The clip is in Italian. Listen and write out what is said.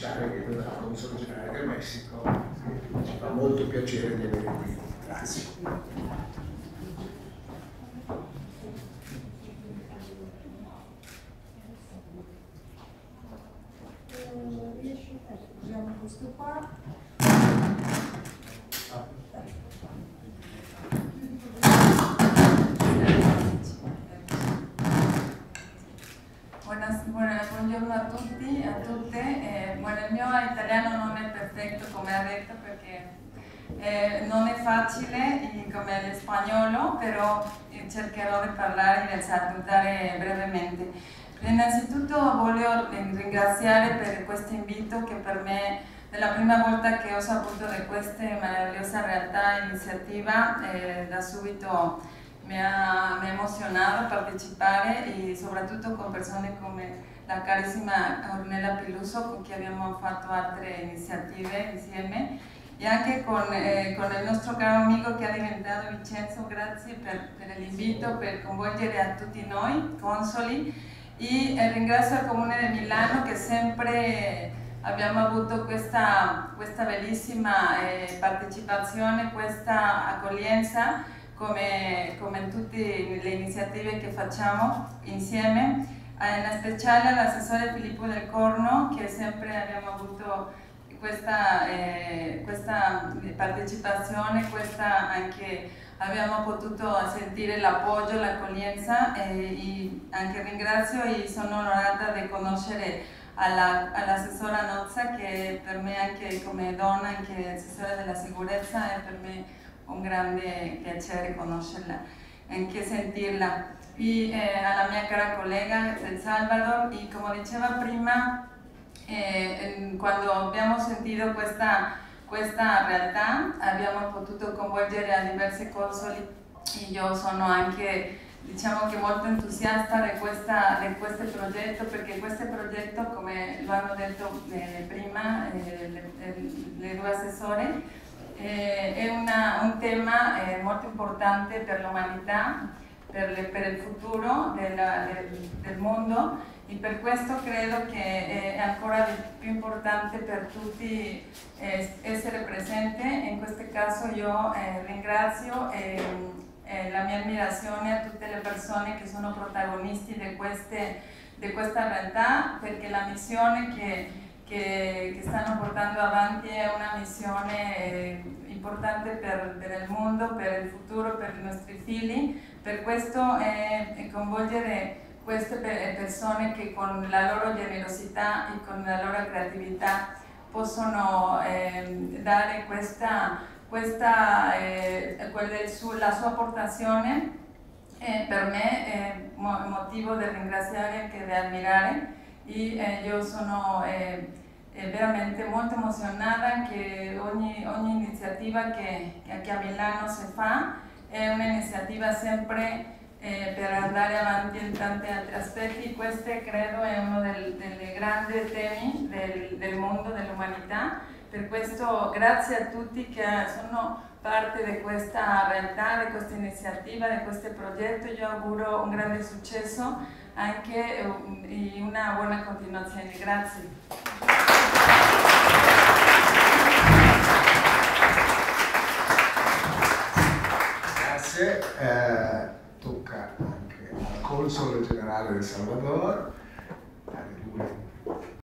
ufficiale che è della Console Generale del Messico. Ci fa molto piacere di avere qui. Grazie. Usiamo questo qua. Buongiorno a tutti e a tutte. Bueno, il mio italiano non è perfetto come ha detto perché non è facile come lo spagnolo, però cercherò di parlare e di salutare brevemente. Innanzitutto voglio ringraziare per questo invito che per me è la prima volta che ho saputo di questa meravigliosa realtà e iniziativa, da subito mi ha emozionato partecipare e soprattutto con persone come la carissima Ornella Piluso con cui abbiamo fatto altre iniziative insieme e anche con il nostro caro amico che è diventato Vincenzo. Grazie per l'invito, per coinvolgere a tutti noi consoli, e ringrazio il Comune di Milano che sempre abbiamo avuto questa bellissima partecipazione, questa accoglienza come in tutte le iniziative che facciamo insieme, in speciale all'assessore Filippo Del Corno che sempre abbiamo avuto questa partecipazione, anche abbiamo potuto sentire l'appoggio, l'accoglienza e anche ringrazio e sono onorata di conoscere all'assessora Nozza che per me anche come donna, anche assessore della sicurezza, è per me un grande piacere conoscerla, anche sentirla. E alla mia cara collega del Salvador, e come diceva prima, quando abbiamo sentito questa realtà abbiamo potuto coinvolgere a diverse consoli e io sono anche, diciamo che molto entusiasta di questo progetto, perché questo progetto, come lo hanno detto prima le due assessore, è un tema molto importante per l'umanità, per il futuro del mondo, e per questo credo che è ancora più importante per tutti essere presente. In questo caso io ringrazio la mia ammirazione a tutte le persone che sono protagonisti di questa realtà, perché la missione che stanno portando avanti è una missione importante per il mondo, per il futuro, per i nostri figli. Per questo coinvolgere queste persone che con la loro generosità e con la loro creatività possono dare la sua apportazione, per me è motivo di ringraziare e anche di ammirare, e io sono veramente molto emozionata che ogni iniziativa che a Milano si fa è un'iniziativa sempre per andare avanti in tanti altri aspetti. Questo credo è uno dei grandi temi del mondo, dell'umanità. Per questo grazie a tutti che sono parte di questa realtà, di questa iniziativa, di questo progetto. Io auguro un grande successo anche e una buona continuazione. Grazie. Grazie. Tocca anche al Console Generale del Salvador.